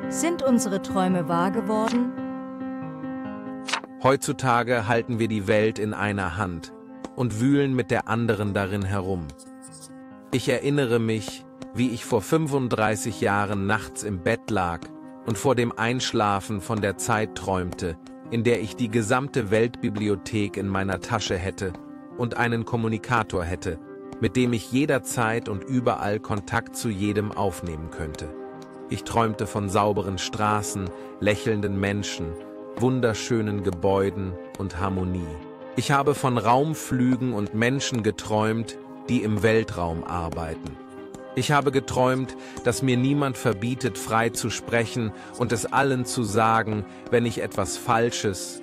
Sind unsere Träume wahr geworden? Heutzutage halten wir die Welt in einer Hand und wühlen mit der anderen darin herum. Ich erinnere mich, wie ich vor 35 Jahren nachts im Bett lag und vor dem Einschlafen von der Zeit träumte, in der ich die gesamte Weltbibliothek in meiner Tasche hätte und einen Kommunikator hätte, mit dem ich jederzeit und überall Kontakt zu jedem aufnehmen könnte. Ich träumte von sauberen Straßen, lächelnden Menschen, wunderschönen Gebäuden und Harmonie. Ich habe von Raumflügen und Menschen geträumt, die im Weltraum arbeiten. Ich habe geträumt, dass mir niemand verbietet, frei zu sprechen und es allen zu sagen, wenn ich etwas Falsches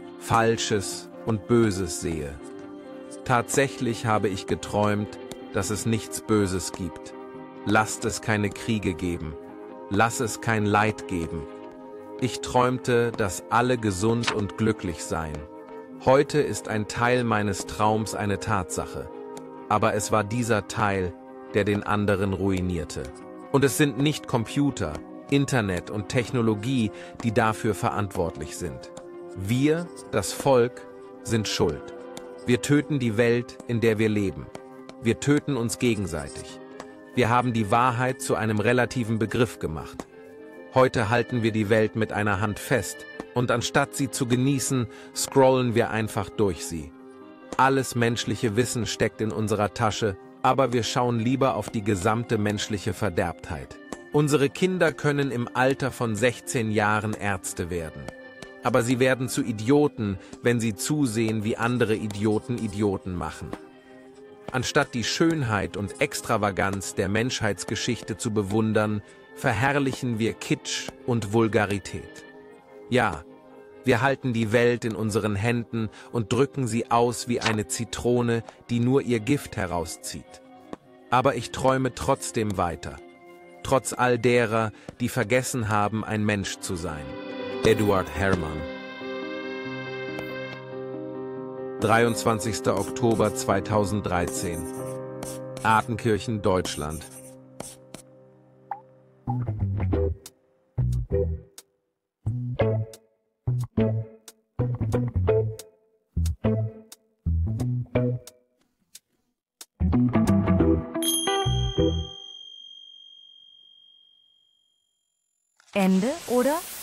und Böses sehe. Tatsächlich habe ich geträumt, dass es nichts Böses gibt. Lasst es keine Kriege geben. Lass es kein Leid geben. Ich träumte, dass alle gesund und glücklich seien. Heute ist ein Teil meines Traums eine Tatsache. Aber es war dieser Teil, der den anderen ruinierte. Und es sind nicht Computer, Internet und Technologie, die dafür verantwortlich sind. Wir, das Volk, sind schuld. Wir töten die Welt, in der wir leben. Wir töten uns gegenseitig. Wir haben die Wahrheit zu einem relativen Begriff gemacht. Heute halten wir die Welt mit einer Hand fest und anstatt sie zu genießen, scrollen wir einfach durch sie. Alles menschliche Wissen steckt in unserer Tasche, aber wir schauen lieber auf die gesamte menschliche Verderbtheit. Unsere Kinder können im Alter von 16 Jahren Ärzte werden. Aber sie werden zu Idioten, wenn sie zusehen, wie andere Idioten Idioten machen. Anstatt die Schönheit und Extravaganz der Menschheitsgeschichte zu bewundern, verherrlichen wir Kitsch und Vulgarität. Ja, wir halten die Welt in unseren Händen und drücken sie aus wie eine Zitrone, die nur ihr Gift herauszieht. Aber ich träume trotzdem weiter, trotz all derer, die vergessen haben, ein Mensch zu sein. Eduard Hermann. 23. Oktober 2013. Atenkirchen, Deutschland. Ende, oder?